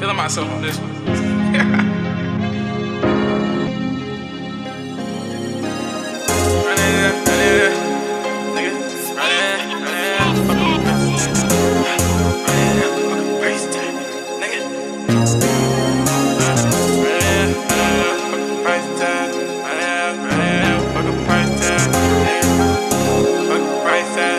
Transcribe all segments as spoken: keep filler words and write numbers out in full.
Feeling myself on this one. Run it up, run it up, nigga. Run it up, run it up, fuck up, run it up, fuck up, price tag, nigga. Run it up, run it up, fuck up, price tag, run it up, run it up, fuck up, price tag, nigga. Fuck up, price tag.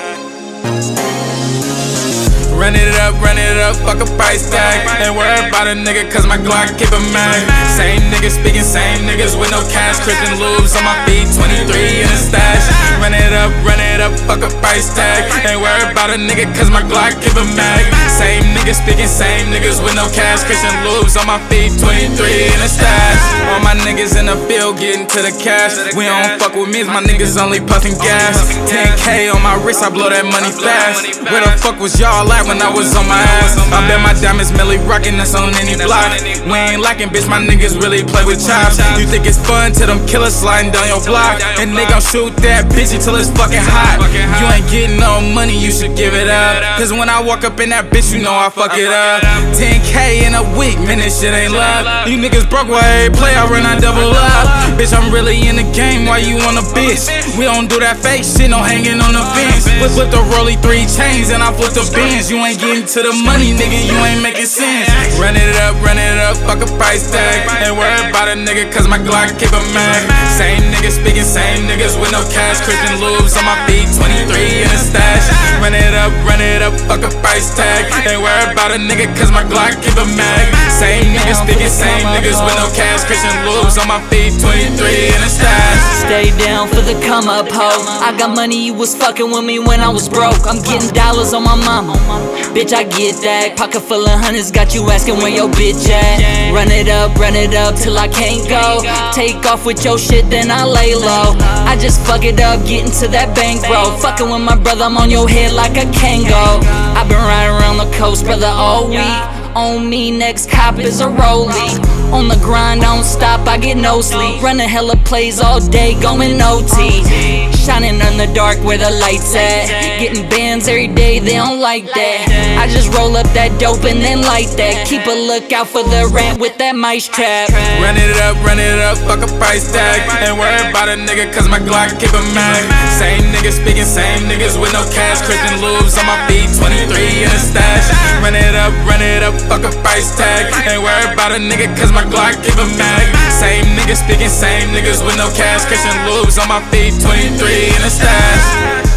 Run it up, run it up, fuck a price tag. Ain't worried about a nigga cause my Glock keep a mag. Same niggas speaking, same niggas with no cash. Christian lubes on my feet, twenty-three in a stash. Run it up, run it up, fuck a price tag. Ain't worried about a nigga cause my Glock keep a mag. Same niggas speaking, same niggas with no cash. Christian lubes on my feet, twenty-three in a stash. All my niggas in the field getting to the cash. We don't fuck with me, my niggas only puffing gas. ten K on my wrist, I blow that money fast. Where the fuck was y'all at when I was on my ass? I bet my diamonds Millie rockin' us on any block. We ain't lacking, bitch, my niggas really play with chops. You think it's fun till them killers sliding down your block, and they gon' shoot that bitch until it's fucking hot. You ain't getting no money, you should give it up, cause when I walk up in that bitch, you know I fuck it up. ten K in a week, man, this shit ain't love. You niggas broke, why play, I run, I double up. Bitch, I'm really in the game, why you on a bitch? We don't do that fake shit, no hanging on the fence. Flip, flip the rollie three chains and I flip the bins. You ain't getting to the money, nigga, you ain't making sense. Run it up, run it up, fuck a price tag. Ain't worried about a nigga cause my Glock keep a mag. Same niggas speaking, same niggas with no cash. Christian lubes on my feet, twenty-three in a stash. Run it up, run it up, fuck a price tag. Ain't worried about a nigga cause my Glock keep a mag. Same niggas speaking, same niggas with no cash. Christian lubes on my feet, twenty-three in a stash. Stay down for the come up, ho. I got money, you was fucking with me when I was broke. I'm getting dollars on my mama, bitch, I get that. Pocket full of hundreds, got you asking where your bitch at. Run it up, run it up till I can't go. Take off with your shit, then I lay low. I just fuck it up, getting to that bankroll. Fucking with my brother, I'm on your head like a Kango. I've been riding around the coast, brother, all week. On me, next cop is a rollie. On the grind, don't stop, I get no sleep. Running hella plays all day, going O T. Shining in the dark where the lights at. Getting bands every day, they don't like that. I just roll up that dope and then light that. Keep a lookout for the rat with that mice trap. Run it up, run it up, fuck a price tag. Ain't worried about a nigga cause my Glock keep a mag. Same niggas speaking, same niggas with no cash. Christian lubes on my feet, twenty-three in a stash. Run it up, run it up, fuck a price tag. Ain't worried about a nigga cause my Glock keep a mag. Same niggas speaking, same niggas with no cash. Christian lubes on my feet, twenty-three in a stash.